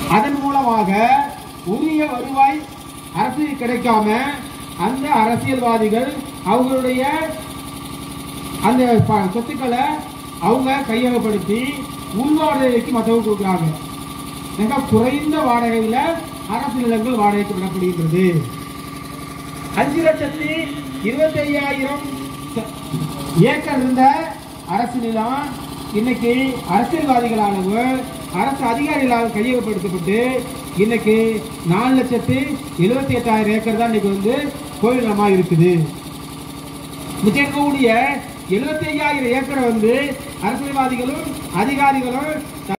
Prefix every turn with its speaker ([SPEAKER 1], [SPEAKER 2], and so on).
[SPEAKER 1] அதன் மூலமாக உரிய வருவாய் அரசு கிடைக்காம அந்த அரசியல்வாதிகள் அவங்களுடைய அந்த சொத்துக்களை அவங்க கையகப்படுத்தி உள்வாடகைக்கு மற்றவங்க கொடுக்குறாங்க. மிக குறைந்த வாடகையில அரசு நிலங்கள் வாடகைக்கு விடப்படுகின்றது. 5,25,000 ஏக்கர் இருந்த அரசு நிலம் இன்னைக்கு அரசியல்வாதிகளாலும் அரசு அதிகாரிகளால் கையகப்படுத்தப்பட்டு இன்னைக்கு 4,78,000 ஏக்கர் தான் இன்னைக்கு கோயில் நிலமா இருக்குது. மிச்சம் இருக்கக்கூடிய 75,000 ஏக்கரை அரசியல்வாதிகளும் அதிகாரிகளும்